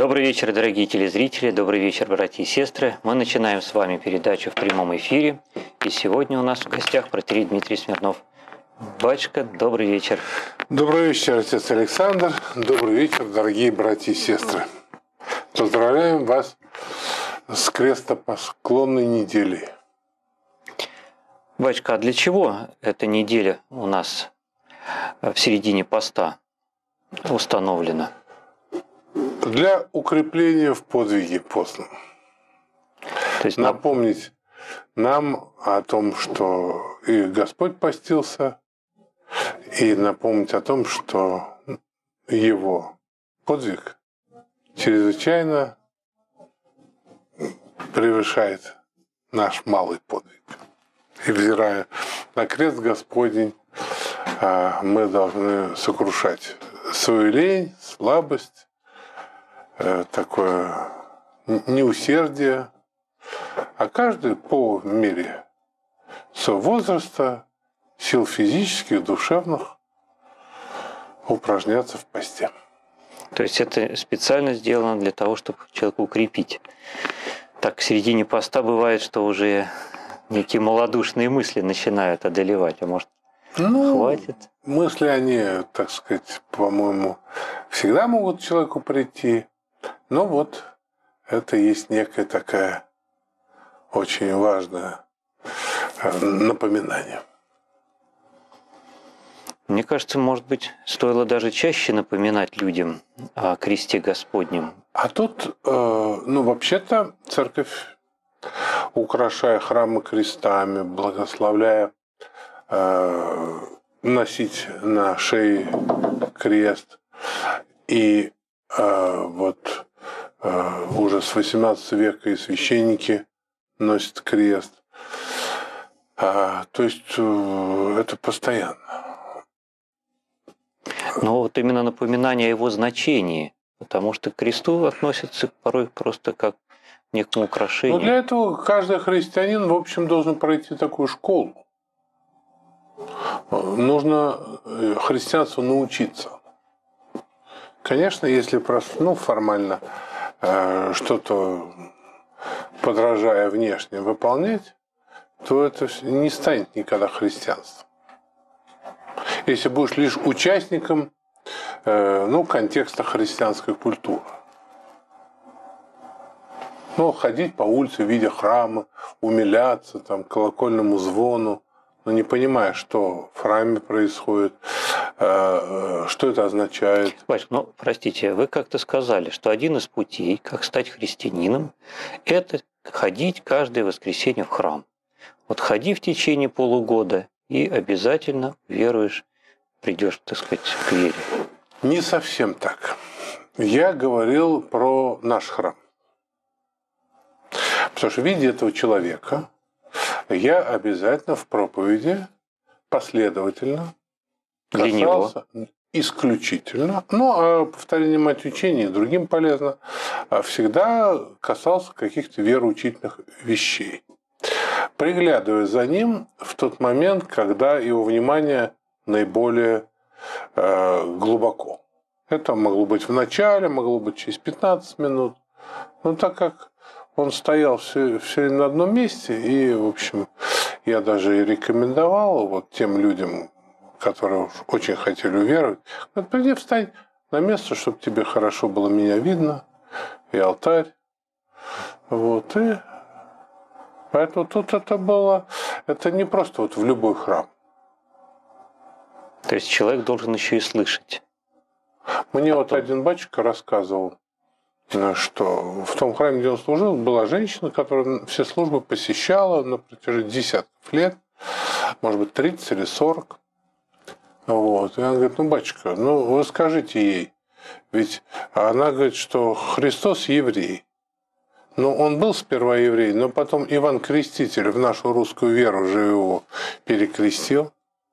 Добрый вечер, дорогие телезрители, добрый вечер, братья и сестры. Мы начинаем с вами передачу в прямом эфире. И сегодня у нас в гостях протоиерей Дмитрий Смирнов. Батюшка, добрый вечер. Добрый вечер, отец Александр. Добрый вечер, дорогие братья и сестры. Поздравляем вас с крестопоклонной неделей. Батюшка, а для чего эта неделя у нас в середине поста установлена? Для укрепления в подвиге постном. То есть напомнить нам о том, что и Господь постился, и напомнить о том, что Его подвиг чрезвычайно превышает наш малый подвиг. И взирая на крест Господень, мы должны сокрушать свою лень, слабость, такое неусердие, а каждый по мере своего возраста, сил физических, душевных, упражняться в посте. То есть это специально сделано для того, чтобы человека укрепить. Так в середине поста бывает, что уже некие малодушные мысли начинают одолевать, а может, хватит? Мысли, они, так сказать, по-моему, всегда могут человеку прийти. Но вот это есть некое такое очень важное напоминание. Мне кажется, может быть, стоило даже чаще напоминать людям о кресте Господнем. А тут, вообще-то, церковь, украшая храмы крестами, благословляя носить на шее крест, и уже с XVIII века и священники носят крест. То есть это постоянно. Но вот именно напоминание о его значении, потому что к кресту относятся порой просто как к некому украшению. Но для этого каждый христианин, в общем, должен пройти такую школу. Нужно христианству научиться. Конечно, если просто, формально что-то, подражая внешне, выполнять, то это не станет никогда христианством. Если будешь лишь участником контекста христианской культуры. Ходить по улице, видя храмы, умиляться колокольному звону, но не понимая, что в храме происходит, что это означает. Батюшка, простите, вы как-то сказали, что один из путей, как стать христианином, это ходить каждое воскресенье в храм. Вот ходи в течение полугода и обязательно веруешь, придешь, так сказать, к вере. Не совсем так. Я говорил про наш храм. Потому что, видя этого человека, я обязательно в проповеди последовательно касался исключительно, повторение мать учения другим полезно, всегда касался каких-то вероучительных вещей, приглядывая за ним в тот момент, когда его внимание наиболее глубоко. Это могло быть в начале, могло быть через 15 минут, но так как он стоял все время на одном месте, и, в общем, я даже и рекомендовал тем людям, которые очень хотели уверовать, приди, встань на место, чтобы тебе хорошо было меня видно, и алтарь. И поэтому тут это не просто в любой храм. То есть человек должен еще и слышать. Мне один батюшка рассказывал, что в том храме, где он служил, была женщина, которая все службы посещала на протяжении десятков лет, может быть, 30 или 40. И она говорит, батюшка, вы скажите ей, ведь она говорит, что Христос еврей. Он был сперва еврей, но потом Иван Креститель в нашу русскую веру же его перекрестил.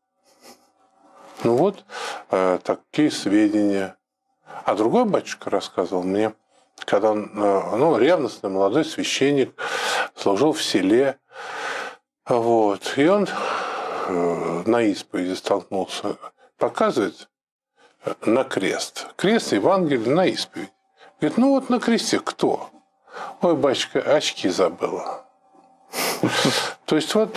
Такие сведения. А другой батюшка рассказывал мне, когда он, ревностный молодой священник, служил в селе, и он на исповеди столкнулся, показывает на крест. Крест Евангелия на исповедь. Говорит, ну вот на кресте кто? Ой, батюшка, очки забыла. То есть вот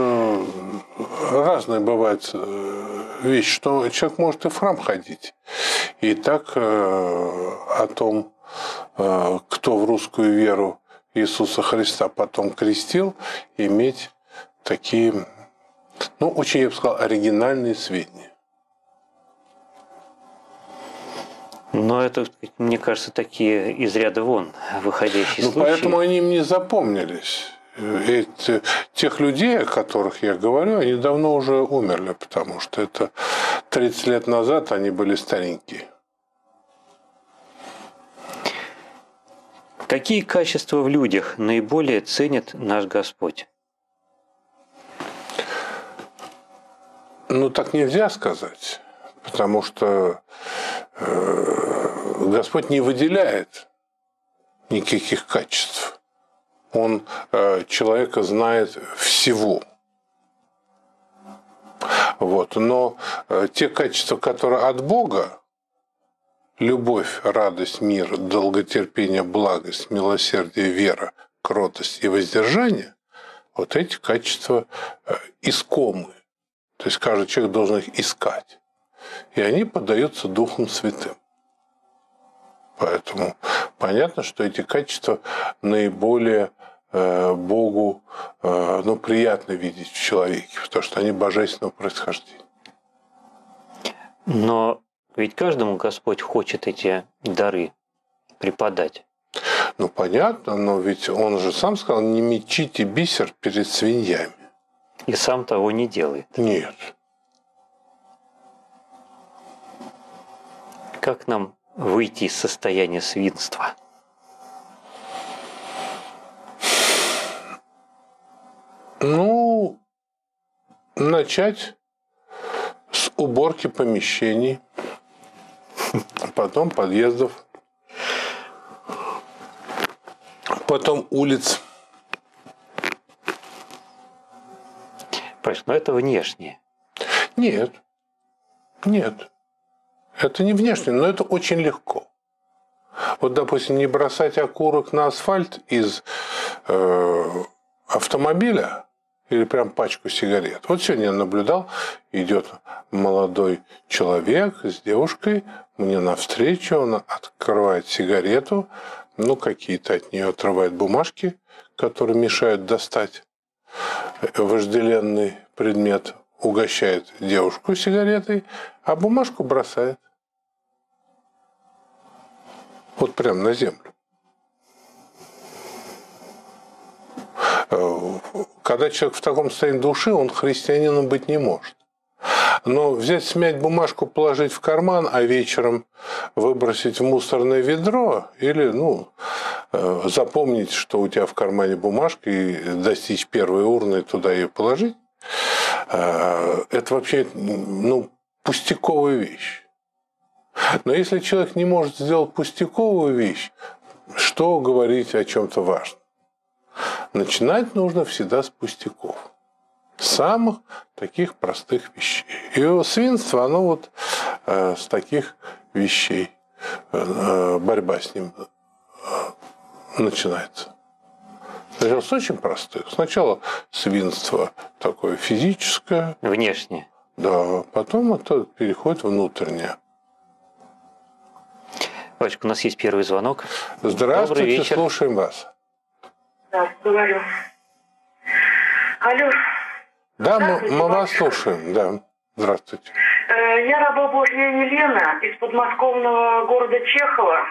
разные бывают вещи, что человек может и в храм ходить. И так о том, кто в русскую веру Иисуса Христа потом крестил, иметь такие, ну, очень, я бы сказал, оригинальные сведения. Но это, мне кажется, такие из ряда вон выходящие случаи. Поэтому они им не запомнились. Тех людей, о которых я говорю, они давно уже умерли, потому что это 30 лет назад они были старенькие. Какие качества в людях наиболее ценит наш Господь? Ну, так нельзя сказать, потому что Господь не выделяет никаких качеств. Он человека знает всего. Вот. Но те качества, которые от Бога, любовь, радость, мир, долготерпение, благость, милосердие, вера, кротость и воздержание, вот эти качества искомы. То есть каждый человек должен их искать. И они поддаются Духом Святым. Поэтому понятно, что эти качества наиболее Богу приятно видеть в человеке, потому что они божественного происхождения. Но ведь каждому Господь хочет эти дары преподать. Ну, понятно, но ведь Он же сам сказал, не мечите бисер перед свиньями. И сам того не делает. Нет. Как нам выйти из состояния свинства? Ну, начать с уборки помещений, потом подъездов, потом улиц. Но это внешнее. Нет. Нет. Это не внешне, но это очень легко. Вот, допустим, не бросать окурок на асфальт из автомобиля или прям пачку сигарет. Вот сегодня я наблюдал, идет молодой человек с девушкой мне навстречу, он открывает сигарету, ну, какие-то от нее отрывает бумажки, которые мешают достать вожделенный предмет, угощает девушку сигаретой, а бумажку бросает. Вот прям на землю. Когда человек в таком состоянии души, он христианином быть не может. Но взять, смять бумажку, положить в карман, а вечером выбросить в мусорное ведро или, запомнить, что у тебя в кармане бумажка, и достичь первой урны, туда ее положить, это вообще, пустяковая вещь. Но если человек не может сделать пустяковую вещь, что говорить о чем-то важном? Начинать нужно всегда с пустяков. Самых таких простых вещей. И свинство, оно вот с таких вещей, борьба с ним начинается. Начало с очень простых. Сначала свинство такое физическое. Внешнее. Да, потом это переходит в внутреннее. Вачка, у нас есть первый звонок. Здравствуйте, Добрый вечер. Слушаем вас. Да, говорю. Алло. Да, мы вас слушаем, да. Здравствуйте. Я раба Божья Елена из подмосковного города Чехова.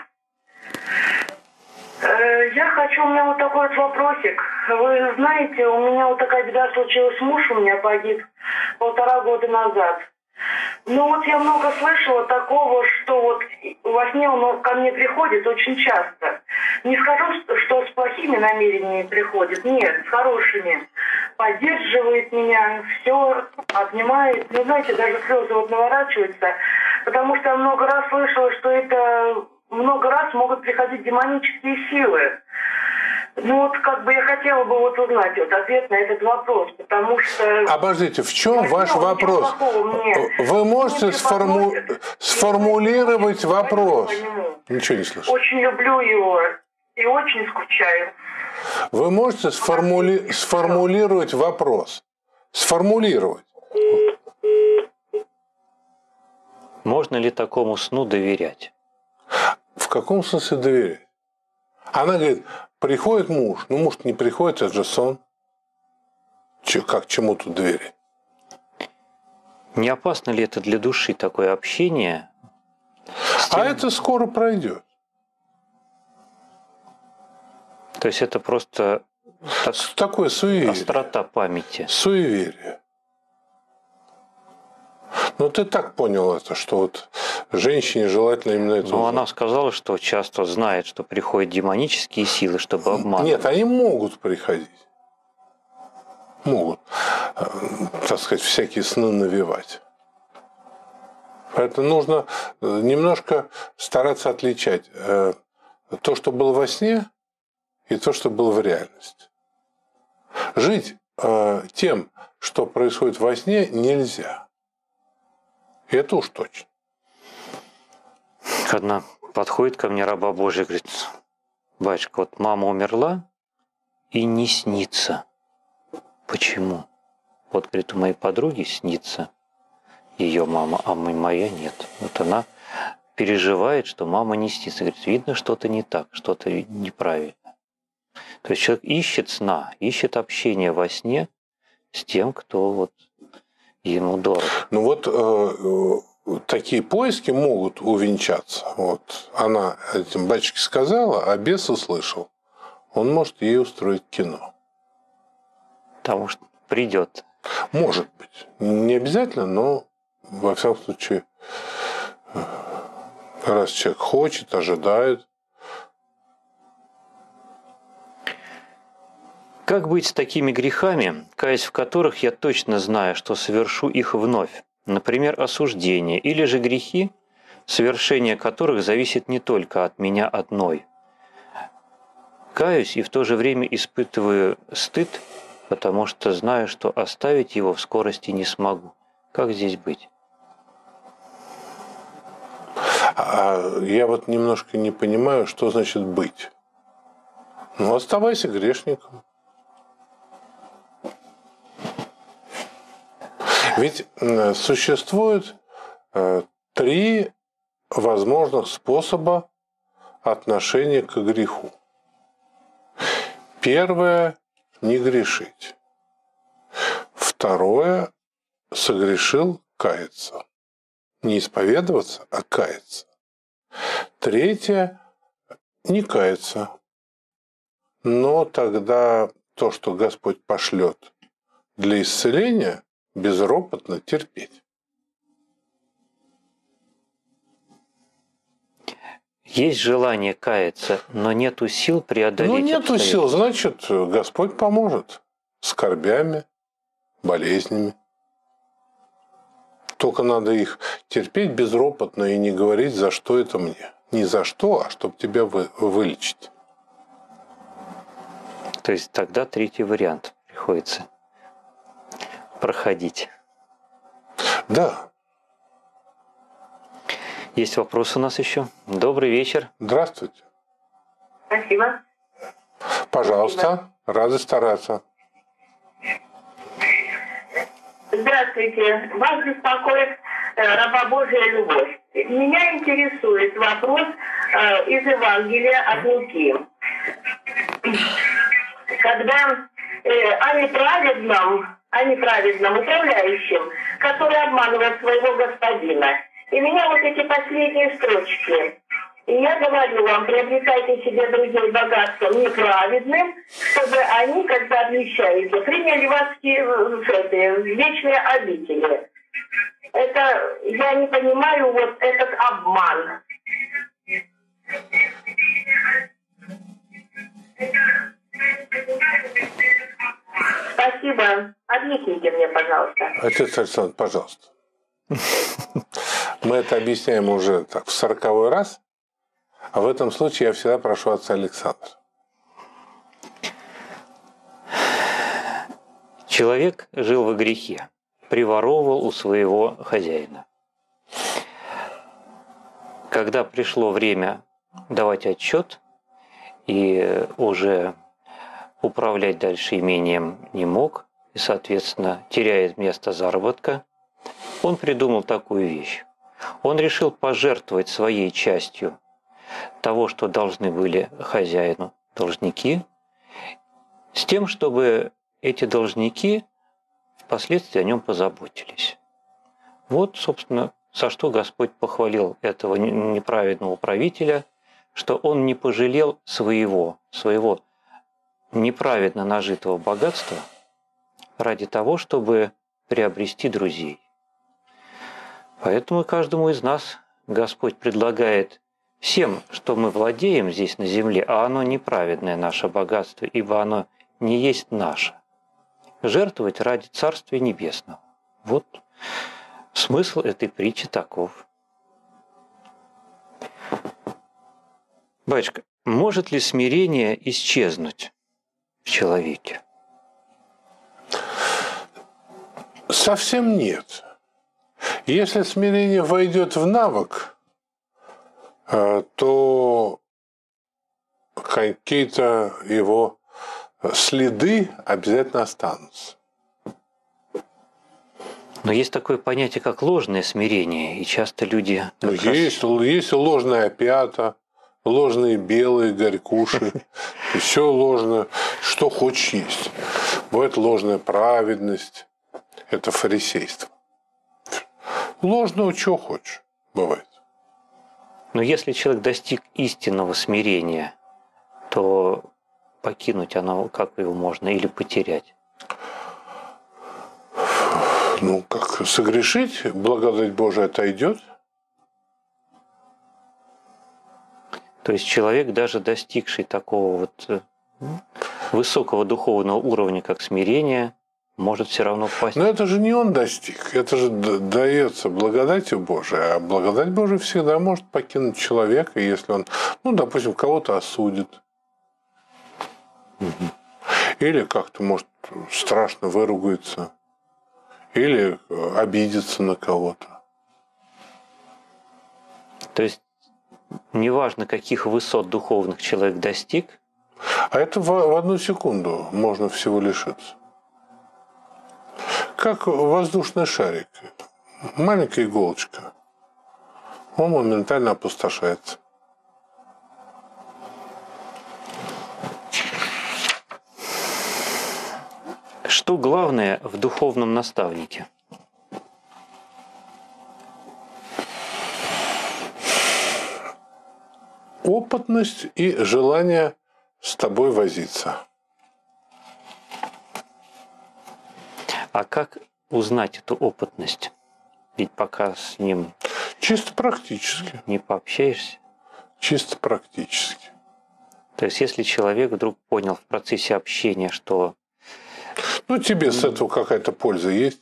У меня вот такой вот вопросик. Вы знаете, у меня вот такая беда случилась, муж у меня погиб 1,5 года назад. Ну вот я много слышала такого, что вот во сне он ко мне приходит очень часто. Не скажу, что с плохими намерениями приходит, нет, с хорошими. Поддерживает меня, все обнимает. Ну, знаете, даже слезы вот наворачиваются, потому что я много раз слышала, что это много раз могут приходить демонические силы. Ну вот как бы я хотела бы вот узнать вот ответ на этот вопрос, потому что... Обождите, в чем ваш вопрос? Вы можете сформулировать вопрос? Ничего не слышу. Очень люблю его и очень скучаю. Вы можете сформулировать вопрос? Сформулировать. Можно ли такому сну доверять? В каком смысле доверять? Она говорит, приходит муж. Ну, муж не приходит, это же сон. Как чему тут доверять? Не опасно ли это для души, такое общение? А это скоро пройдет. То есть это просто такое суеверие. Острота памяти. Суеверие. Ну, ты так понял это, что вот женщине желательно именно это. Но она сказала, что часто знает, что приходят демонические силы, чтобы обманывать. Нет, они могут приходить. Могут, так сказать, всякие сны навевать. Поэтому нужно немножко стараться отличать то, что было во сне, и то, что было в реальности. Жить тем, что происходит во сне, нельзя. И это уж точно. Одна подходит ко мне раба Божия и говорит, батюшка, вот мама умерла и не снится. Почему? Вот, говорит, у моей подруги снится ее мама, а моя нет. Вот она переживает, что мама не снится. Говорит, видно, что-то не так, что-то неправильно. То есть человек ищет сна, ищет общения во сне с тем, кто вот ему дорог. Ну вот такие поиски могут увенчаться. Вот она этим батюшке сказала, а бес услышал. Он может ей устроить кино. Потому что придет. Может быть. Не обязательно, но во всяком случае, раз человек хочет, ожидает. Как быть с такими грехами, каясь в которых я точно знаю, что совершу их вновь? Например, осуждение или же грехи, совершение которых зависит не только от меня одной. Каюсь и в то же время испытываю стыд, потому что знаю, что оставить его в скорости не смогу. Как здесь быть? Я вот немножко не понимаю, что значит быть. Ну, оставайся грешником. Ведь существует 3 возможных способа отношения к греху. Первое – не грешить. Второе – согрешил – каяться. Не исповедоваться, а каяться. Третье – не каяться. Но тогда то, что Господь пошлет для исцеления, безропотно терпеть. Есть желание каяться, но нету сил преодолеть. Ну, нету сил, значит, Господь поможет скорбями, болезнями. Только надо их терпеть безропотно и не говорить, за что это мне. Не за что, а чтобы тебя вылечить. То есть тогда 3-й вариант приходится проходить. Да. Есть вопрос у нас еще. Добрый вечер. Здравствуйте. Спасибо. Пожалуйста. Спасибо. Рады стараться. Здравствуйте. Вас беспокоит раба Божия любовь. Меня интересует вопрос из Евангелия от Луки. Когда о неправедном управляющем, который обманывает своего господина. И меня вот эти последние строчки. И я говорю вам, приобретайте себе друзей богатством неправедным, чтобы они, когда обнищаете, приняли вас в вечные обители. Это, я не понимаю, вот этот обман. Спасибо. Объясните мне, пожалуйста. Отец Александр, пожалуйста. Мы это объясняем уже так, в 40-й раз, а в этом случае я всегда прошу отца Александра. Человек жил во грехе, приворовывал у своего хозяина. Когда пришло время давать отчет и уже управлять дальше имением не мог, и, соответственно, теряет место заработка, он придумал такую вещь. Он решил пожертвовать своей частью того, что должны были хозяину должники, с тем, чтобы эти должники впоследствии о нем позаботились. Вот, собственно, за что Господь похвалил этого неправедного правителя, что он не пожалел своего неправедно нажитого богатства ради того, чтобы приобрести друзей. Поэтому каждому из нас Господь предлагает всем, что мы владеем здесь на земле, а оно неправедное наше богатство, ибо оно не есть наше, жертвовать ради Царствия Небесного. Вот смысл этой притчи таков. Батюшка, может ли смирение исчезнуть в человеке? Совсем нет. Если смирение войдет в навык, то какие-то его следы обязательно останутся. Но есть такое понятие, как ложное смирение, и часто люди... Есть ложная опята, ложные белые горькуши, все ложное, что хочешь есть. Бывает ложная праведность, это фарисейство. Ложного чего хочешь, бывает. Но если человек достиг истинного смирения, то покинуть оно, как его можно, или потерять? Ну, как согрешить, благодать Божия отойдет. То есть человек, даже достигший такого вот высокого духовного уровня, как смирение, может все равно впасть. Но это же не он достиг, это же дается благодатью Божией, а благодать Божия всегда может покинуть человека, если он, допустим, кого-то осудит. Или как-то, может, страшно выругается, или обидится на кого-то. То есть неважно, каких высот духовных человек достиг. А это в одну секунду можно всего лишиться. Как воздушный шарик. Маленькая иголочка. Он моментально опустошается. Что главное в духовном наставнике? Опытность и желание с тобой возиться. А как узнать эту опытность? Ведь пока с ним чисто практически. Не пообщаешься. Чисто практически. То есть, если человек вдруг понял в процессе общения, что... тебе с этого какая-то польза есть?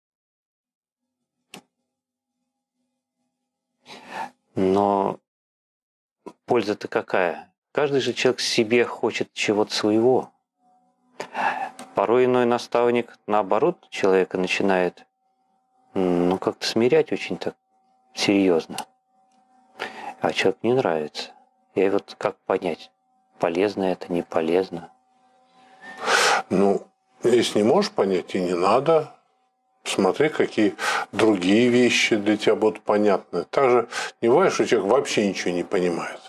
Но польза-то какая? Каждый же человек себе хочет чего-то своего. Порой иной наставник, наоборот, человека начинает как-то смирять очень так серьезно. А человеку не нравится. И вот как понять, полезно это, не полезно? Если не можешь понять, и не надо. Смотри, какие другие вещи для тебя будут понятны. Также не бывает, что человек вообще ничего не понимает.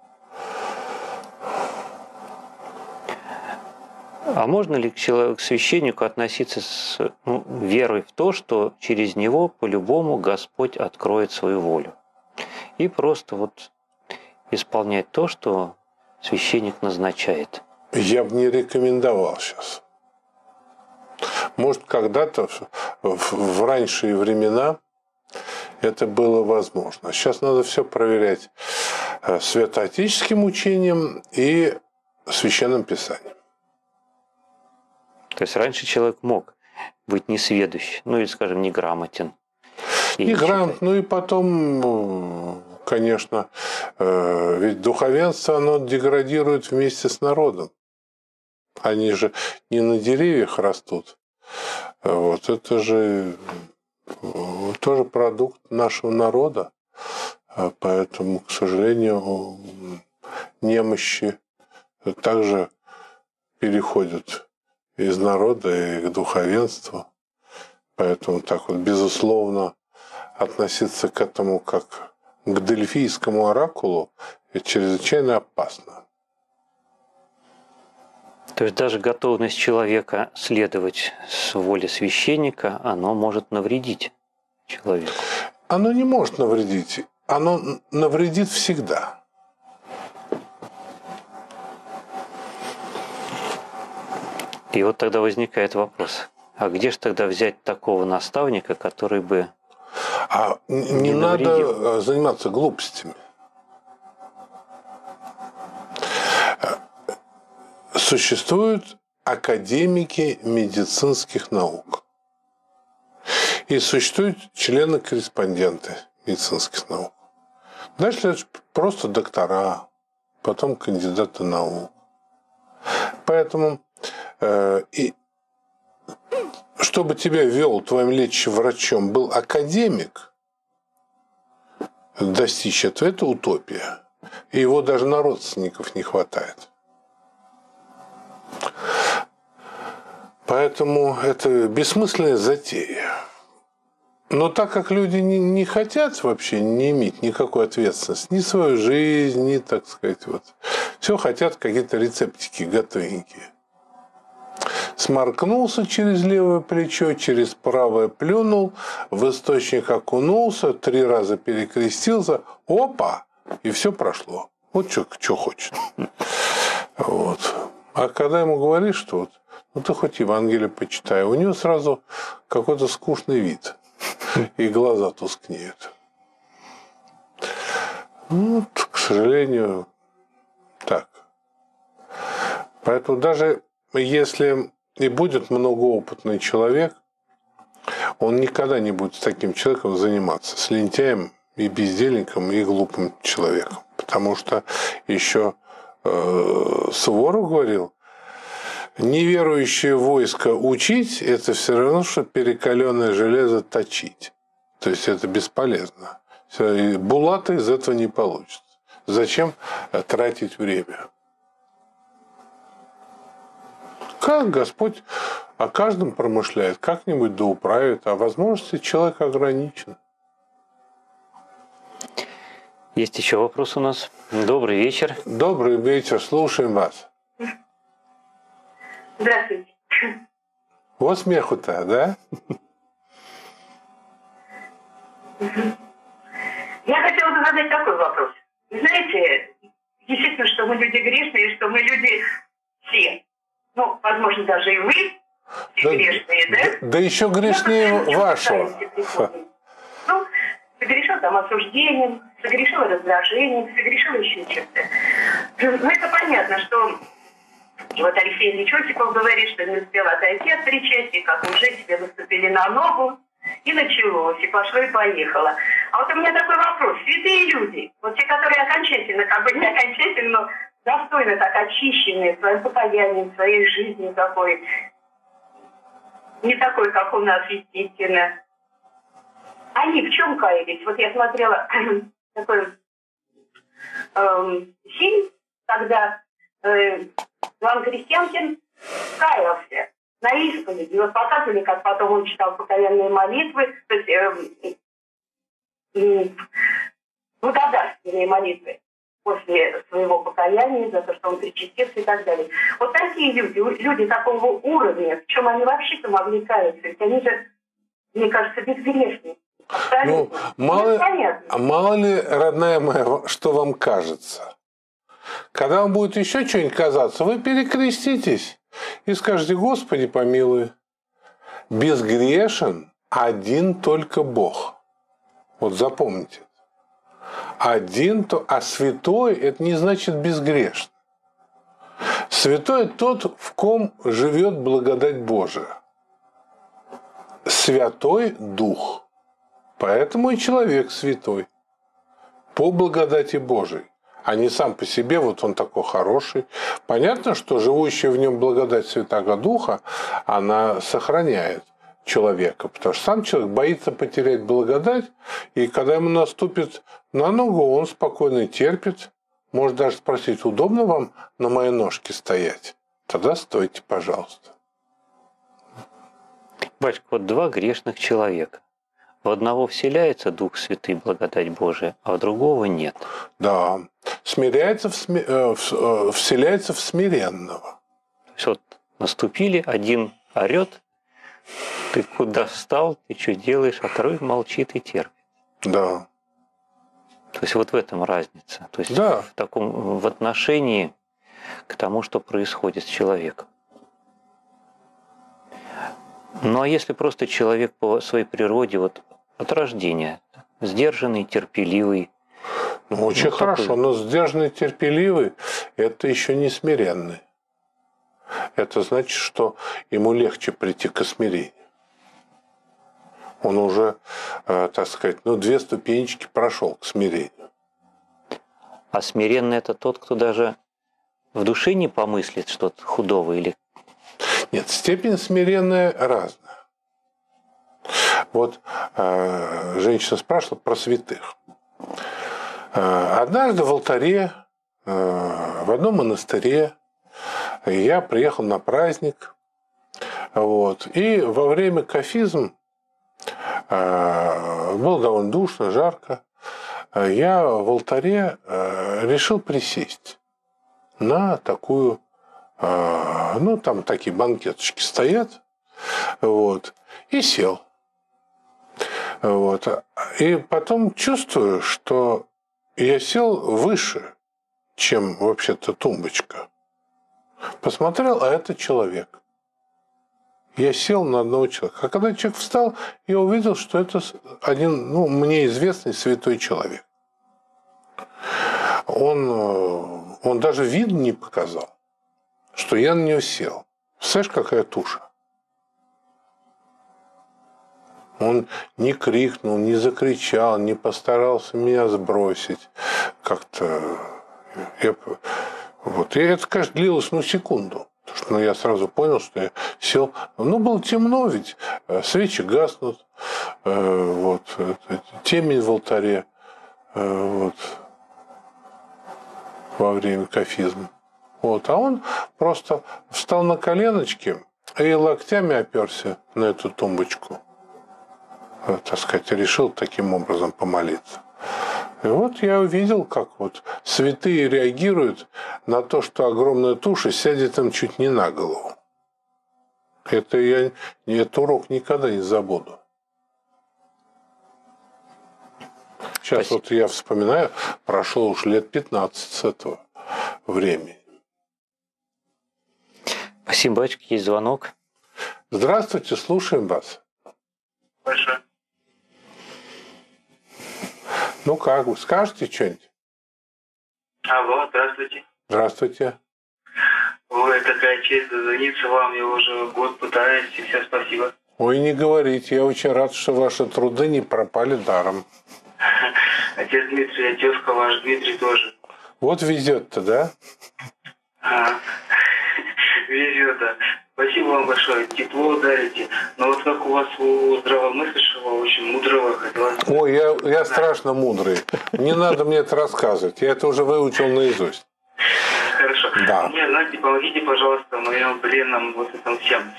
А можно ли к священнику относиться с верой в то, что через него по-любому Господь откроет свою волю? И просто исполнять то, что священник назначает? Я бы не рекомендовал сейчас. Может, когда-то в ранние времена это было возможно. Сейчас надо все проверять святоотеческим учением и священным писанием. То есть раньше человек мог быть несведущ, или, скажем, неграмотен. Неграмотен, и потом, конечно, ведь духовенство, оно деградирует вместе с народом. Они же не на деревьях растут, Вот это же тоже продукт нашего народа. Поэтому, к сожалению, немощи также переходят из народа и к духовенству. Поэтому так вот, безусловно, относиться к этому как к дельфийскому оракулу это чрезвычайно опасно. То есть даже готовность человека следовать с воле священника, оно может навредить человеку. Оно не может навредить. Оно навредит всегда. И вот тогда возникает вопрос, а где же тогда взять такого наставника, который бы не надо заниматься глупостями. Существуют академики медицинских наук. И существуют члены-корреспонденты медицинских наук. Дальше это просто доктора, потом кандидаты наук. Поэтому чтобы тебя вел твоим лечащим врачом был академик, достичь этого – это утопия. И его даже на родственников не хватает. Поэтому это бессмысленная затея. Но так как люди не хотят вообще не иметь никакой ответственности, ни свою жизнь, ни, так сказать, вот, все хотят какие-то рецептики готовенькие. Сморкнулся через левое плечо, через правое плюнул, в источник окунулся, 3 раза перекрестился, опа, и все прошло. Вот что хочет. Вот. А когда ему говоришь, что вот, ну ты хоть Евангелие почитай, у него сразу какой-то скучный вид. И глаза тускнеют. Ну, к сожалению, так. Поэтому даже если и будет многоопытный человек, он никогда не будет с таким человеком заниматься, с лентяем и бездельником, и глупым человеком. Потому что еще Суворов говорил, неверующее войско учить – это все равно, что перекаленное железо точить. То есть это бесполезно. Булата из этого не получится. Зачем тратить время? Как Господь о каждом промышляет, как-нибудь да управит, а возможности человека ограничены. Есть еще вопрос у нас. Добрый вечер. Добрый вечер, слушаем вас. Здравствуйте. Вот смеху-то, да? Я хотела бы задать такой вопрос. Вы знаете, действительно, что мы люди грешные, что мы люди все. Ну, возможно, даже и вы все грешные, да? Да еще грешнее вашего. Ну, согрешил там осуждением, согрешил раздражением, согрешил еще чем-то. Ну, это понятно, что вот Алексей Ильич Осипов говорит, что не успел отойти от причастия, как уже тебе наступили на ногу, и началось, и пошло, и поехало. А вот у меня такой вопрос. Святые люди, вот те, которые окончательно, как бы не окончательно, но достойно так очищенные своим покаянием, своей жизнью такой, не такой, как у нас, естественно. Они в чем каялись? Вот я смотрела такой фильм, когда Иван Крестьянкин каялся на исповеди. И вот показывали, как потом он читал покаянные молитвы, то есть благодарственные молитвы после своего покаяния за то, что он причастился и так далее. Вот такие люди такого уровня, в чем они вообще-то могли каяться? Ведь они же, мне кажется, безгрешны. Ну, мало ли, родная моя, что вам кажется. Когда вам будет еще что-нибудь казаться, вы перекреститесь и скажете: Господи, помилуй, безгрешен один только Бог. Вот запомните. А святой – это не значит безгрешный. Святой – тот, в ком живет благодать Божия. Святой Дух. Поэтому и человек святой. По благодати Божией. а не сам по себе, вот он такой хороший. Понятно, что живущая в нем благодать Святаго Духа, она сохраняет человека, потому что сам человек боится потерять благодать, и когда ему наступит на ногу, он спокойно терпит, может даже спросить, удобно вам на моей ножке стоять? Тогда стойте, пожалуйста. Батюшка, вот два грешных человека. В одного вселяется Дух Святый, благодать Божия, а в другого нет. Да, вселяется в смиренного. То есть вот наступили, один орет, ты куда встал, ты что делаешь, а второй молчит и терпит. Да. То есть вот в этом разница. То есть Да. в отношении к тому, что происходит с человеком. Ну а если просто человек по своей природе вот от рождения сдержанный, терпеливый. Ну, очень хорошо, такой... но сдержанный, терпеливый – это еще не смиренный. Это значит, что ему легче прийти к смирению. Он уже, так сказать, 2 ступенечки прошел к смирению. А смиренный – это тот, кто даже в душе не помыслит что-то худого или... Нет, степень смиренная разная. Вот женщина спрашивала про святых. Однажды в алтаре, в одном монастыре, я приехал на праздник. Вот, и во время кафизм было довольно душно, жарко. Я в алтаре решил присесть на такую, ну, там такие банкеточки стоят, вот, и сел. Вот. И потом чувствую, что я сел выше, чем вообще-то тумбочка. Посмотрел, а это человек. Я сел на одного человека. А когда человек встал, я увидел, что это один, ну, мне известный святой человек. Он даже вид не показал, что я на него сел. Представляешь, какая туша? Он не крикнул, не закричал, не постарался меня сбросить. Как-то... Вот. И это, конечно, длилось секунду. Потому что я сразу понял, что я сел... Ну, было темно ведь, свечи гаснут, вот, темень в алтаре, вот, во время кафизма. Вот. А он просто встал на коленочки и локтями оперся на эту тумбочку. Так сказать, решил таким образом помолиться. И вот я увидел, как вот святые реагируют на то, что огромная туша сядет им чуть не на голову. Этот урок никогда не забуду. Сейчас Спасибо. вот я вспоминаю, прошло уж лет 15 с этого времени. Спасибо, батюшка, есть звонок. Здравствуйте, слушаем вас. Хорошо. Ну как, вы скажете что-нибудь? Алло, здравствуйте. Здравствуйте. Ой, такая честь дозвониться вам. Я уже год пытаюсь, и всем спасибо. Ой, не говорите, я очень рад, что ваши труды не пропали даром. Отец Дмитрий, тезка ваш Дмитрий тоже. Вот везет-то, да? Везет, да. Спасибо вам большое, тепло дарите. Но вот как у вас у здравомыслящего, очень мудрого хотелось... Ой, я страшно мудрый. Не надо мне это рассказывать. Я это уже выучил наизусть. Хорошо. Да. Мне, знаете, помогите, пожалуйста, моим бренным вот этом всем.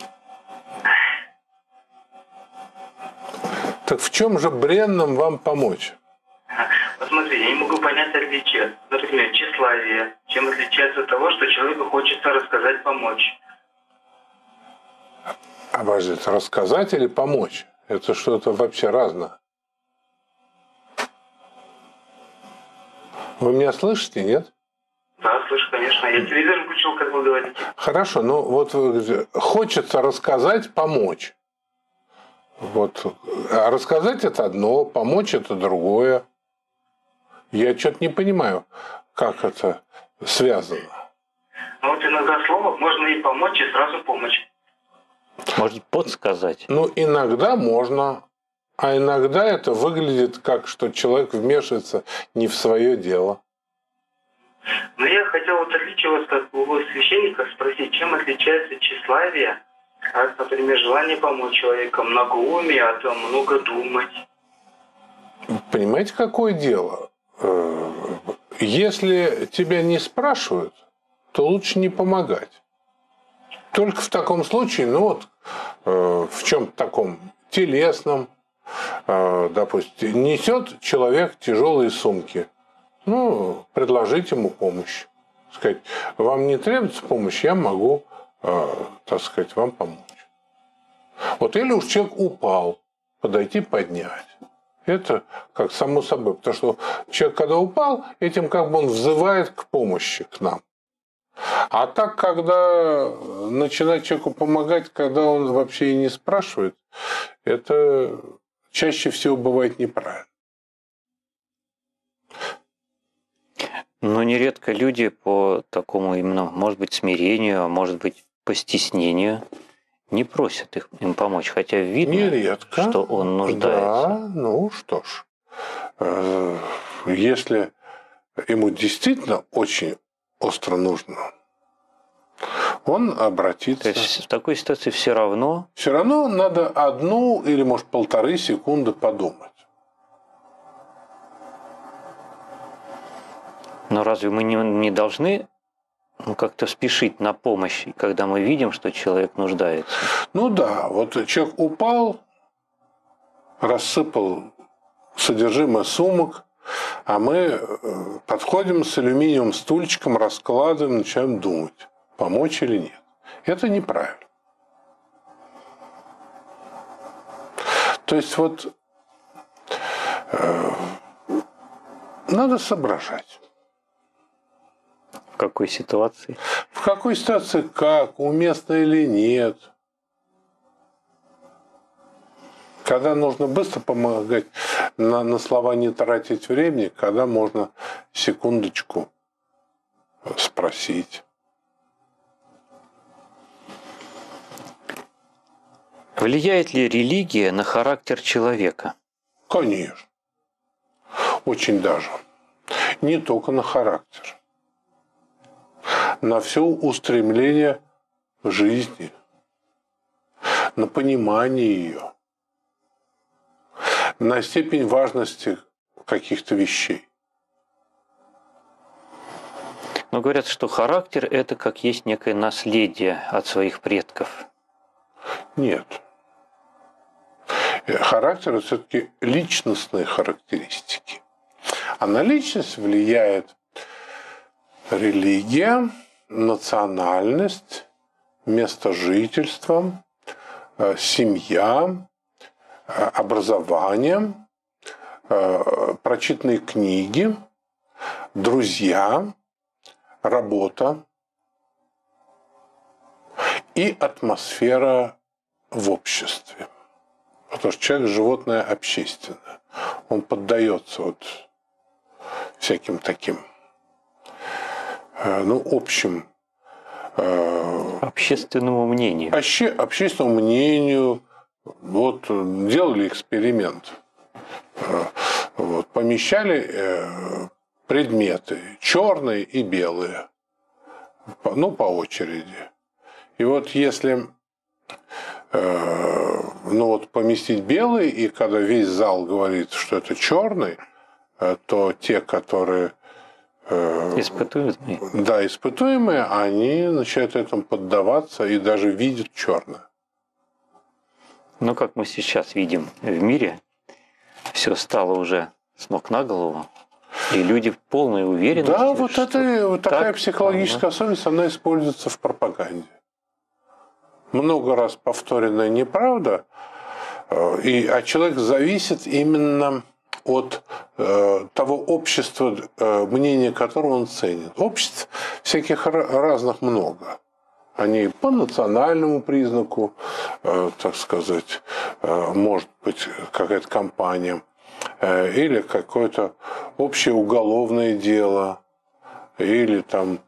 Так в чем же бренном вам помочь? Вот смотрите, я не могу понять отличие. Например, тщеславие. Чем отличается от того, что человеку хочется рассказать, помочь? Обождите, рассказать или помочь? Это что-то вообще разное. Вы меня слышите, нет? Да, слышу, конечно. Я телевизор включил, как вы говорите. Хорошо, ну вот хочется рассказать, помочь. Вот. А рассказать это одно, помочь это другое. Я что-то не понимаю, как это связано. Ну вот иногда слово можно и помочь, и сразу помочь. Может, подсказать? Ну, иногда можно, а иногда это выглядит как, что человек вмешивается не в свое дело. Но я хотел вот отличие у вас, как у священника, спросить, чем отличается тщеславие от, например, желания помочь человеку, многоумие, от много думать? Понимаете, какое дело? Если тебя не спрашивают, то лучше не помогать. Только в таком случае, ну вот, в чем-то таком телесном, допустим, несет человек тяжелые сумки. Ну, предложить ему помощь. Сказать, вам не требуется помощь, я могу, так сказать, вам помочь. Вот или уж человек упал, подойти поднять. Это как само собой. Потому что человек, когда упал, этим как бы он взывает к помощи к нам. А так, когда начинать человеку помогать, когда он вообще и не спрашивает, это чаще всего бывает неправильно. Но нередко люди по такому именно, может быть, смирению, а может быть, по стеснению не просят им помочь, хотя видно, нередко, что он нуждается. Да, ну что ж, если ему действительно очень остро нужно, он обратится. То есть в такой ситуации все равно надо 1 или, может, 1,5 секунды подумать. Но разве мы не должны как-то спешить на помощь, когда мы видим, что человек нуждается? Ну да, вот человек упал, рассыпал содержимое сумок, а мы подходим с алюминиевым стульчиком, раскладываем, начинаем думать, помочь или нет. Это неправильно. То есть вот надо соображать. В какой ситуации? В какой ситуации как, уместно или нет. Когда нужно быстро помогать, на слова не тратить времени, когда можно секундочку спросить. Влияет ли религия на характер человека? Конечно. Очень даже. Не только на характер. На все устремление жизни, на понимание ее, на степень важности каких-то вещей. Но говорят, что характер – это как есть некое наследие от своих предков. Нет. Характер – это все-таки личностные характеристики. А на личность влияет религия, национальность, место жительства, семья, образование, прочитанные книги, друзья, работа и атмосфера в обществе. Потому что человек – животное общественное. Он поддается вот всяким таким, ну, общим... Общественному мнению. Общественному мнению. Вот делали эксперимент. Вот, помещали предметы черные и белые. Ну, по очереди. И вот если ну, вот, поместить белый, и когда весь зал говорит, что это черный, то те, которые Испытуемые. да, испытуемые, они начинают этому поддаваться и даже видят черное. Но как мы сейчас видим в мире, все стало уже с ног на голову, и люди в полной уверенности. Да, вот это вот такая так, психологическая особенность, она используется в пропаганде. Много раз повторенная неправда, а человек зависит именно от того общества, мнение которого он ценит. Обществ всяких разных много. Они по национальному признаку, так сказать, может быть какая-то компания, или какое-то общее уголовное дело, или там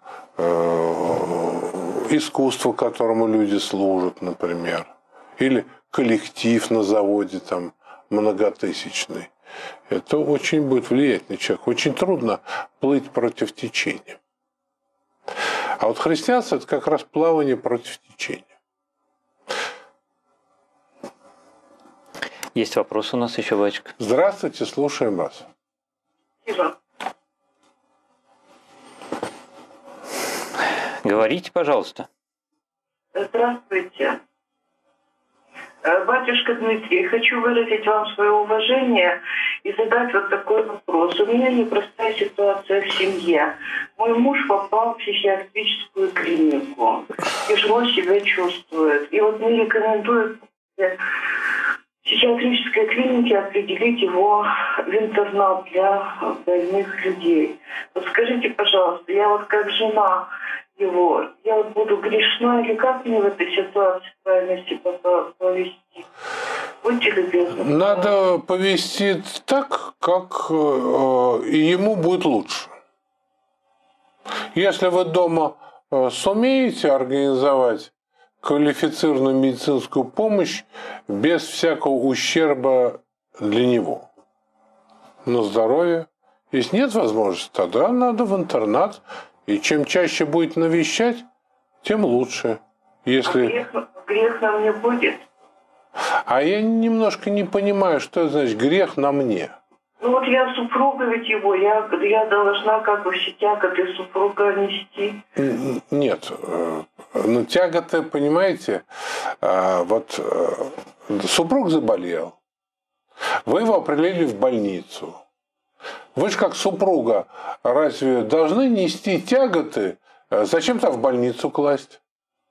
искусство, которому люди служат, например, или коллектив на заводе там многотысячный. Это очень будет влиять на человека. Очень трудно плыть против течения. А вот христианство – это как раз плавание против течения. Есть вопрос у нас еще, батюшка. Здравствуйте, слушаем вас. Говорите, пожалуйста. Здравствуйте. Батюшка Дмитрий, хочу выразить вам свое уважение и задать вот такой вопрос. У меня непростая ситуация в семье. Мой муж попал в психиатрическую клинику. Тяжело себя чувствует. И вот мне рекомендуют в психиатрической клинике определить его в интернат для больных людей. Вот скажите, пожалуйста, я вот как жена его, я вот буду грешна, или как мне в этой ситуации правильно себя повести? Будьте любезны. Надо повести так, как ему будет лучше. Если вы дома сумеете организовать квалифицированную медицинскую помощь без всякого ущерба для него на здоровье, если нет возможности, тогда надо в интернат. И чем чаще будет навещать, тем лучше. Если... Грех на мне будет? А я немножко не понимаю, что это значит грех на мне. Ну вот я супруга ведь его, я должна как бы все тяготы супруга нести. Нет, ну тяготы, понимаете, вот супруг заболел, вы его определили в больницу. Вы же как супруга разве должны нести тяготы? Зачем там в больницу класть?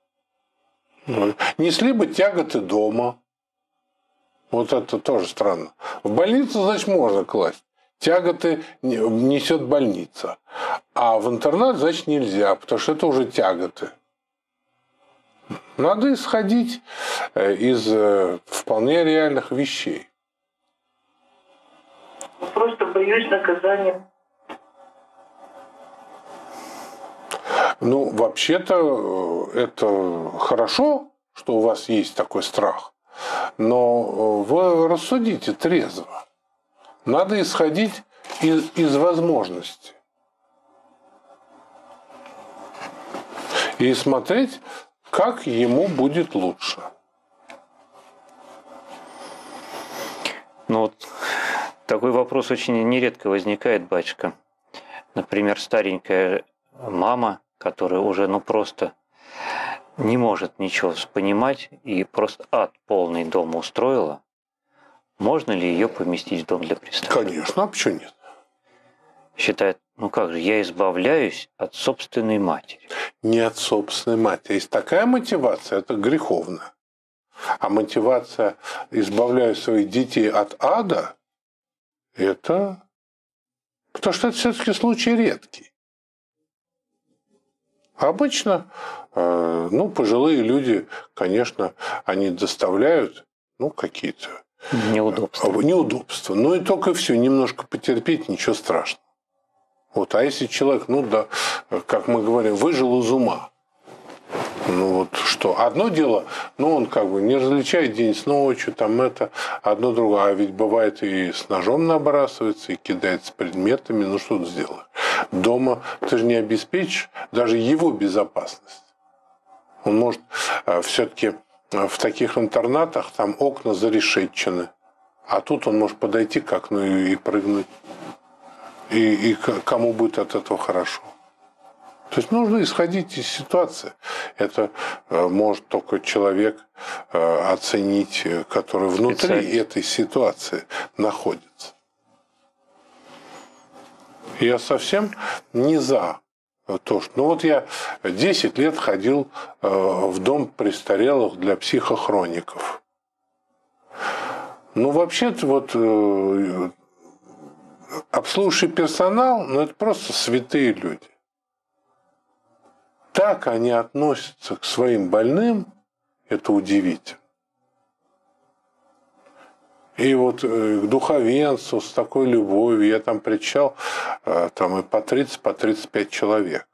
Несли бы тяготы дома. Вот это тоже странно. В больницу, значит, можно класть. Тяготы несет больница. А в интернат, значит, нельзя, потому что это уже тяготы. Надо исходить из вполне реальных вещей. Просто боюсь наказания. Ну, вообще-то, это хорошо, что у вас есть такой страх. Но вы рассудите трезво. Надо исходить из возможностей. И смотреть, как ему будет лучше. Ну вот такой вопрос очень нередко возникает, батюшка. Например, старенькая мама, которая уже просто не может ничего понимать и просто ад полный дома устроила. Можно ли ее поместить в дом для престарелых? Конечно, а почему нет? Считает, ну как же, я избавляюсь от собственной матери. Не от собственной матери. Есть такая мотивация, это греховно. А мотивация избавляю своих детей от ада, это... Потому что это все-таки случай редкий. Обычно, пожилые люди, конечно, они доставляют, какие-то неудобства. Ну и только все, немножко потерпеть, ничего страшного. Вот, а если человек, как мы говорим, выжил из ума, что? Одно дело, он не различает день с ночью, одно другое. А ведь бывает и с ножом набрасывается, и кидается предметами, что ты сделаешь? Дома ты же не обеспечишь даже его безопасность. Он может все-таки в таких интернатах, там окна зарешетчены, а тут он может подойти к окну и прыгнуть. И кому будет от этого хорошо? То есть нужно исходить из ситуации. Это может только человек оценить, который внутри этой ситуации находится. Я совсем не за то, что... я 10 лет ходил в дом престарелых для психохроников. Вообще-то обслуживающий персонал, это просто святые люди. Так они относятся к своим больным, это удивительно. И к духовенству с такой любовью я там встречал и по 30, по 35 человек.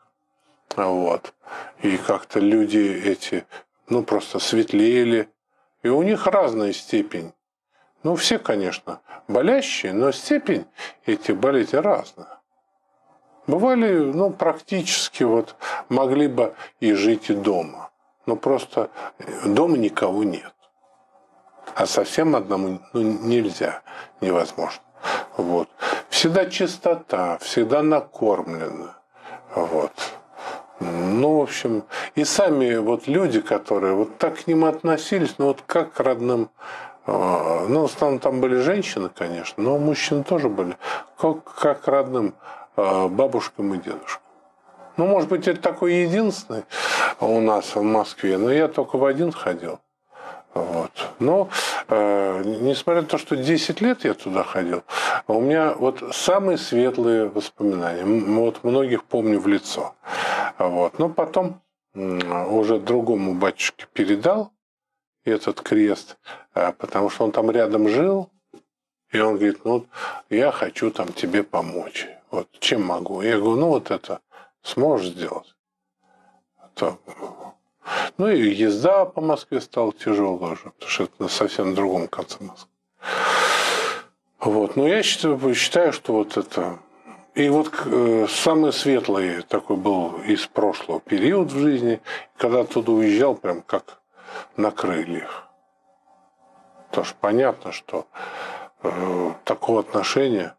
И как-то люди эти, просто светлели. И у них разная степень. Все, конечно, болящие, но степень этих болезней разная. Бывали, ну, практически вот могли бы и жить и дома. Но просто дома никого нет. А совсем одному ну, нельзя, невозможно. Вот. Всегда чистота, всегда накормлено. Вот. Ну, в общем, и сами вот люди, которые вот так к ним относились, ну, вот как к родным, ну, в основном там были женщины, конечно, но мужчины тоже были, как к родным бабушкам и дедушкам. Ну, может быть, это такой единственный у нас в Москве, но я только в один ходил. Вот. Но, несмотря на то, что 10 лет я туда ходил, у меня вот самые светлые воспоминания. Вот многих помню в лицо. Вот. Но потом уже другому батюшке передал этот крест, потому что он там рядом жил, и он говорит, ну, я хочу там тебе помочь. Вот чем могу? Я говорю, ну, вот это сможешь сделать? То... Ну и езда по Москве стала тяжелой уже, потому что это совсем на другом конце Москвы. Вот. Но я считаю, что вот это... И вот самый светлый такой был из прошлого период в жизни, когда оттуда уезжал прям как на крыльях. Потому что понятно, что такого отношения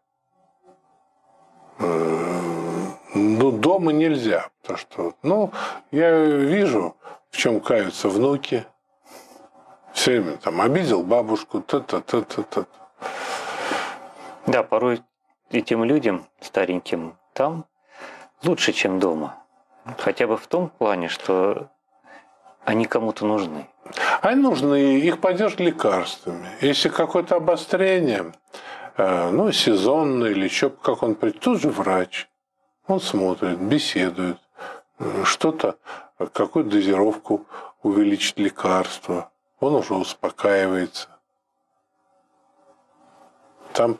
ну, дома нельзя. Потому что, ну, я вижу, в чем каются внуки. Все время там обидел бабушку, та-та-та-та-та. Да, порой этим людям, стареньким, там лучше, чем дома. Хотя бы в том плане, что они кому-то нужны. Они нужны, их поддержка лекарствами. Если какое-то обострение, ну, сезонное или еще как он придет, тут же врач. Он смотрит, беседует, что-то, какую дозировку увеличить лекарство. Он уже успокаивается. Там,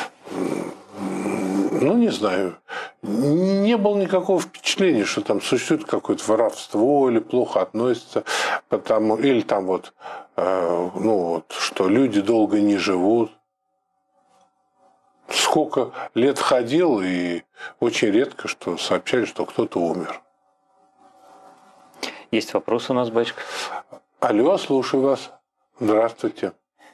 ну, не знаю, не было никакого впечатления, что там существует какое-то воровство или плохо относится, потому, или там вот, ну, вот, что люди долго не живут. Сколько лет ходил, и очень редко что сообщали, что кто-то умер. Есть вопрос у нас, батюшка? Алло, слушаю вас. Здравствуйте.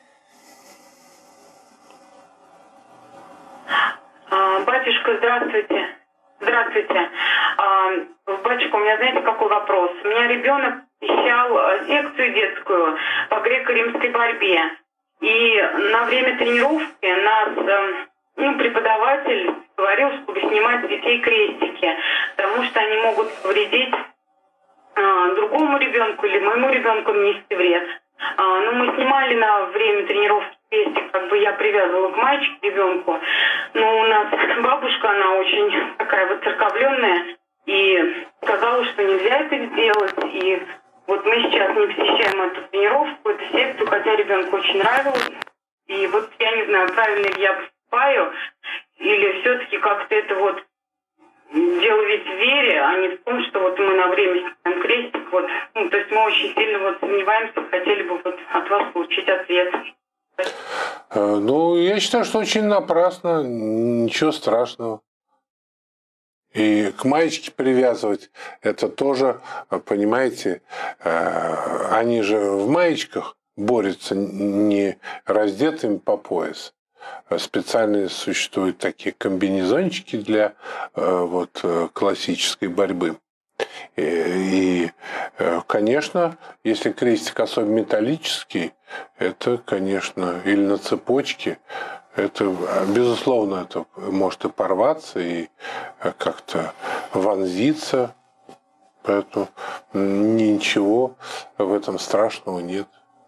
Батюшка, здравствуйте. Здравствуйте. Батюшка, у меня, знаете, какой вопрос? У меня ребенок посещал секцию детскую по греко-римской борьбе. И на время тренировки нас преподаватель говорил, чтобы снимать с детей крестики, потому что они могут повредить другому ребенку или моему ребенку нанести вред. Но мы снимали на время тренировки крестик, как бы я привязывала к мальчику, ребенку. Но у нас бабушка, она очень такая воцерковленная, и сказала, что нельзя это сделать. И вот мы сейчас не посещаем эту тренировку, эту секцию, хотя ребенку очень нравилось. И вот я не знаю, правильно ли я поступаю, или все-таки как-то это вот дело ведь в вере, а не в том, что вот мы на время снимаем крестик. Вот, ну, то есть мы очень сильно вот сомневаемся, хотели бы вот от вас получить ответ. Ну, я считаю, что очень напрасно, ничего страшного. И к маечке привязывать, это тоже, понимаете, они же в маечках борются не раздетыми по пояс. Специально существуют такие комбинезончики для вот, классической борьбы. И, конечно, если крестик особенно металлический, это, конечно, или на цепочке, это, безусловно, это может и порваться, и как-то вонзиться. Поэтому ничего в этом страшного нет.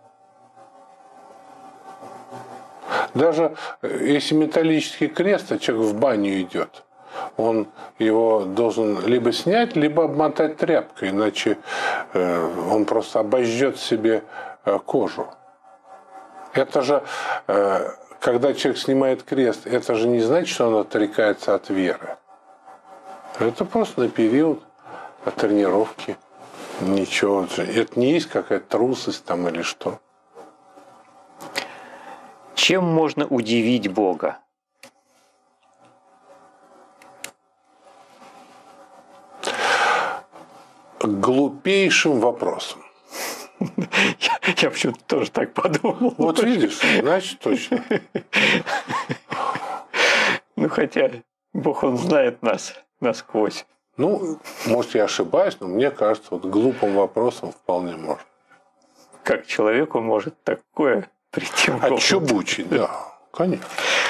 Даже если металлический крест, а человек в баню идет, он его должен либо снять, либо обмотать тряпкой, иначе он просто обожжет себе кожу. Это же, когда человек снимает крест, это же не значит, что он отрекается от веры. Это просто на период тренировки. Ничего. Это не есть какая-то трусость там или что. Чем можно удивить Бога? глупейшим вопросом. Я почему-то тоже так подумал. Вот видишь, значит точно. Ну, хотя Бог, Он знает нас насквозь. Ну, может, я ошибаюсь, но мне кажется, вот глупым вопросом вполне можно. Как человеку может такое прийти в голову? Отчебучить, да, конечно.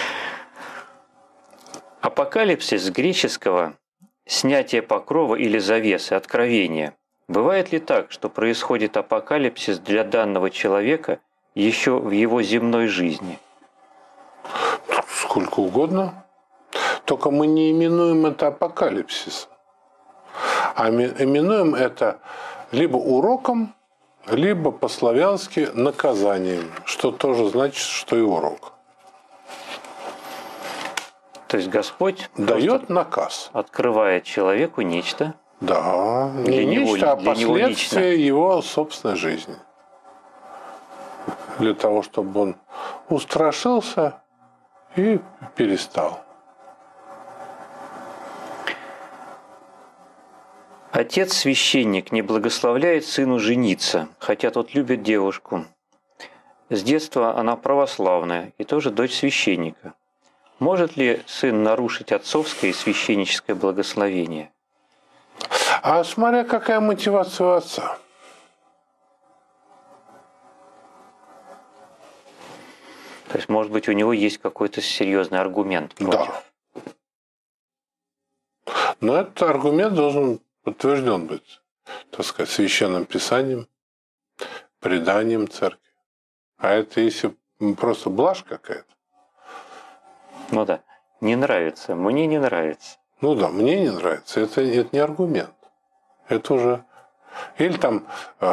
Апокалипсис с греческого «снятие покрова» или «завесы», «откровение». Бывает ли так, что происходит апокалипсис для данного человека еще в его земной жизни? Сколько угодно. Только мы не именуем это апокалипсисом, а именуем это либо уроком, либо по-славянски наказанием, что тоже значит, что и урок. То есть Господь дает наказ, открывает человеку нечто. Да, не нечто, а последствия его собственной жизни. Для того, чтобы он устрашился и перестал. Отец-священник не благословляет сыну жениться, хотя тот любит девушку. С детства она православная и тоже дочь священника. Может ли сын нарушить отцовское и священническое благословение? А смотря какая мотивация у отца. То есть, может быть, у него есть какой-то серьезный аргумент против. Да. Но этот аргумент должен подтвержден быть, так сказать, священным писанием, преданием церкви. А это если просто блажь какая-то. Ну да, не нравится, мне не нравится. Ну да, мне не нравится. Это не аргумент. Это уже... Или там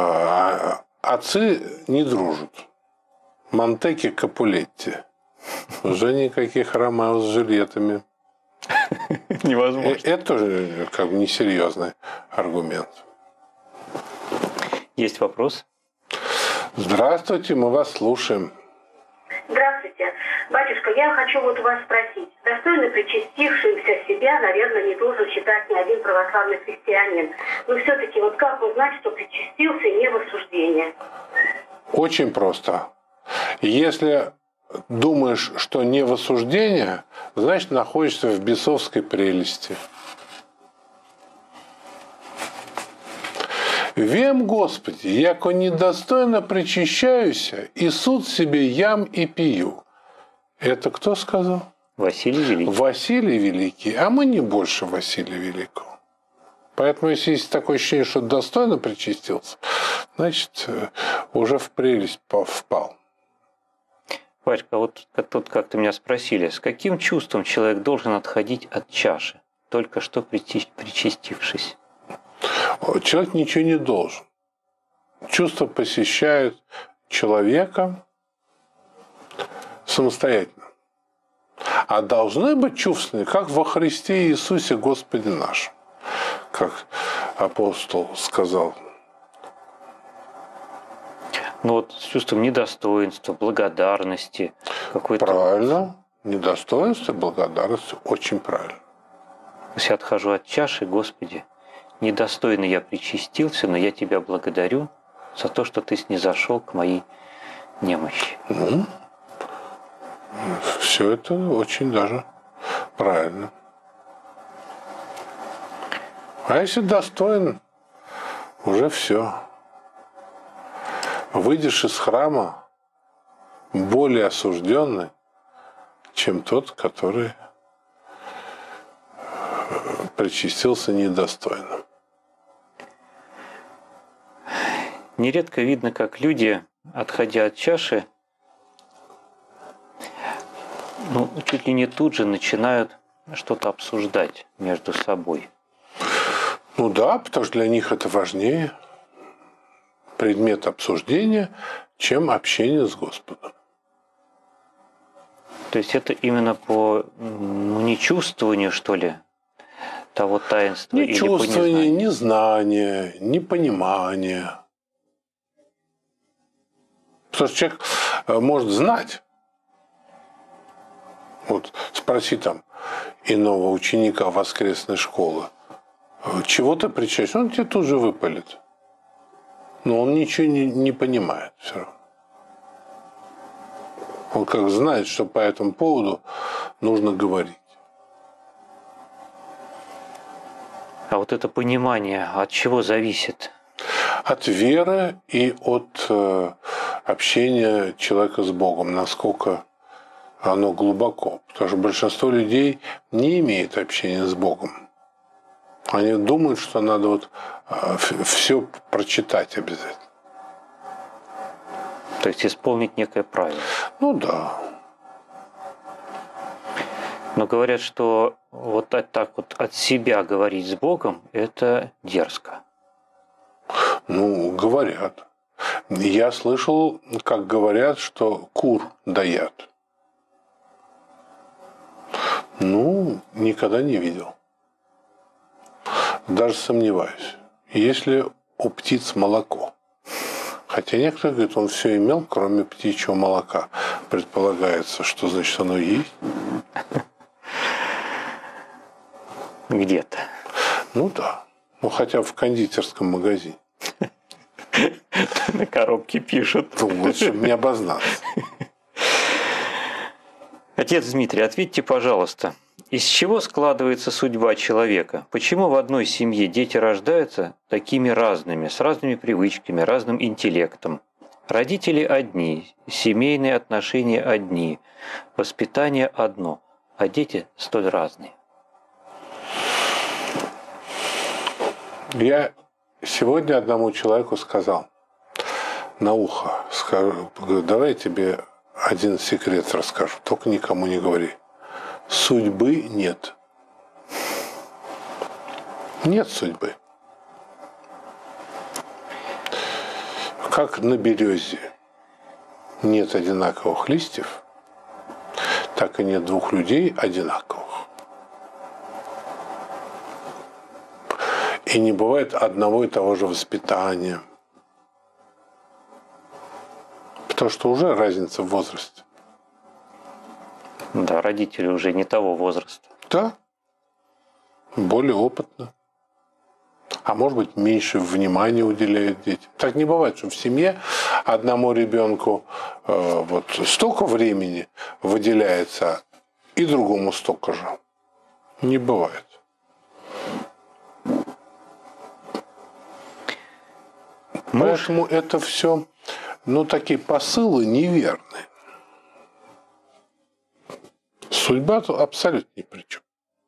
отцы не дружат. Монтеки Капулетти. Уже никаких Ромео с Джульеттами. Невозможно. Это тоже как бы несерьезный аргумент. Есть вопрос? Здравствуйте, мы вас слушаем. Здравствуйте. Батюшка, я хочу вот у вас спросить. Достойно причастившимся себя, наверное, не должен считать ни один православный христианин. Но все-таки вот как узнать, что причастился не в осуждение? Очень просто. Если думаешь, что не в осуждение, значит, находишься в бесовской прелести. Вем, Господи, яко недостойно причащаюся, и суд себе ям и пью. Это кто сказал? Василий Великий. Василий Великий, а мы не больше Василия Великого. Поэтому, если есть такое ощущение, что достойно причастился, значит, уже в прелесть впал. Батюшка, вот тут как-то меня спросили, с каким чувством человек должен отходить от чаши, только что причастившись? Человек ничего не должен. Чувства посещают человека самостоятельно. А должны быть чувственны, как во Христе Иисусе Господе нашем. Как апостол сказал. Ну вот с чувством недостоинства, благодарности. Какой-то... Правильно. Недостоинство, благодарность. Очень правильно. Если я отхожу от чаши, Господи, недостойно я причастился, но я Тебя благодарю за то, что Ты снизошел к моей немощи. Ну, все это очень даже правильно. А если достоин, уже все. Выйдешь из храма более осужденный, чем тот, который причастился недостойно. Нередко видно, как люди, отходя от чаши, чуть ли не тут же начинают что-то обсуждать между собой. Ну да, потому что для них это важнее предмет обсуждения, чем общение с Господом. То есть это именно по нечувствованию, что ли, того таинства? Ни или чувствование, по ни знание, ни понимание. Потому что человек может знать. Вот спроси там иного ученика воскресной школы. чего ты причащаешь, он тебе тут же выпалит. Но он ничего не понимает все равно. Он как знает, что по этому поводу нужно говорить. А вот это понимание от чего зависит? От веры и от общения человека с Богом, насколько оно глубоко. Потому что большинство людей не имеет общения с Богом. Они думают, что надо вот все прочитать обязательно. То есть исполнить некое правило. Ну да. Но говорят, что вот так вот от себя говорить с Богом – это дерзко. Ну, говорят. Я слышал, как говорят, что кур доят. Ну, никогда не видел. Даже сомневаюсь. Если у птиц молоко. Хотя некоторые говорят, он все имел, кроме птичьего молока. Предполагается, что значит оно есть. Где-то. Ну да. Ну хотя в кондитерском магазине. На коробке пишут. Ну, вот, чтобы не обознаться. Отец Дмитрий, ответьте, пожалуйста, из чего складывается судьба человека? Почему в одной семье дети рождаются такими разными, с разными привычками, разным интеллектом? Родители одни, семейные отношения одни, воспитание одно, а дети столь разные. Я сегодня одному человеку сказал на ухо, говорю, давай я тебе один секрет расскажу, только никому не говори. Судьбы нет. Нет судьбы. Как на березе нет одинаковых листьев, так и нет двух людей одинаковых. И не бывает одного и того же воспитания. Потому что уже разница в возрасте. Да, родители уже не того возраста. Да. Более опытно. А может быть, меньше внимания уделяют детям. Так не бывает, что в семье одному ребенку вот столько времени выделяется, и другому столько же. Не бывает. Поэтому это все, ну, такие посылы неверные. Судьба тут абсолютно ни при чем.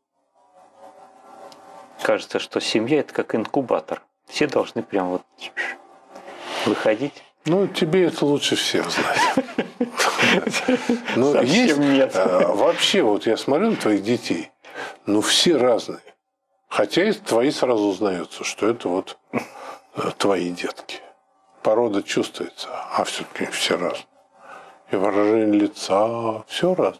Кажется, что семья – это как инкубатор. Все должны прям вот выходить. Ну, тебе это лучше всех знать. Ну, есть нет. Вообще, вот я смотрю на твоих детей, ну, все разные. Хотя и твои сразу узнаются, что это вот твои детки. Порода чувствуется, а все-таки все разные. И выражение лица, все разное.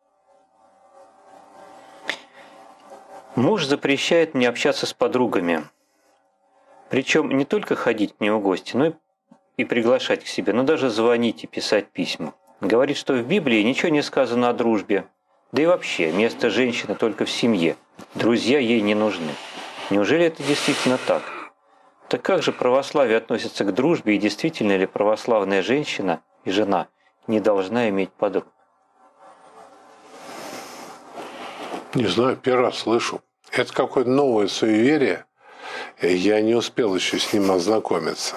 Муж запрещает мне общаться с подругами. Причем не только ходить к нему в гости, но и приглашать к себе, но даже звонить и писать письма. Говорит, что в Библии ничего не сказано о дружбе. Да и вообще, место женщины только в семье. Друзья ей не нужны. Неужели это действительно так? Так как же православие относится к дружбе, и действительно ли православная женщина и жена не должна иметь подруг? Не знаю, первый раз слышу. Это какое-то новое суеверие. Я не успел еще с ним ознакомиться.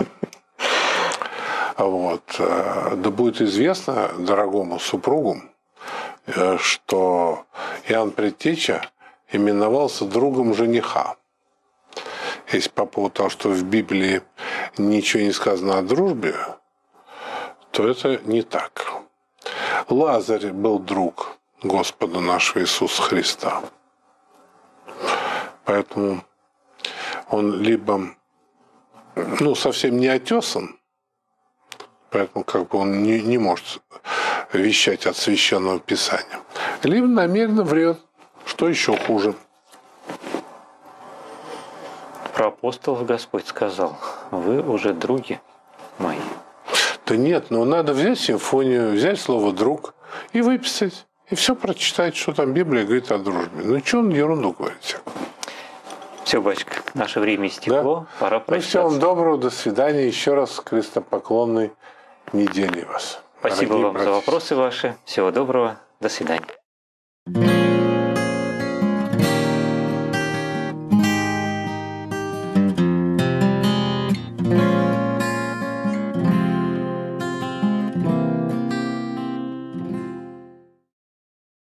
Вот. Да будет известно дорогому супругу, что Иоанн Предтеча именовался другом жениха. Если по поводу того, что в Библии ничего не сказано о дружбе, то это не так. Лазарь был друг Господа нашего Иисуса Христа. Поэтому он либо совсем не отесан, поэтому как бы он не может вещать от Священного Писания, либо намеренно врет, что еще хуже. Про апостолов Господь сказал: вы уже други мои. Да нет, надо взять симфонию, взять слово «друг» и выписать. И все прочитать, что там Библия говорит о дружбе. Ну, что он ерунду говорит? Все, батюшка, наше время истекло, пора прощаться. Всего вам доброго, до свидания. Еще раз крестопоклонной недели вас. Спасибо вам за вопросы ваши. Всего доброго, до свидания.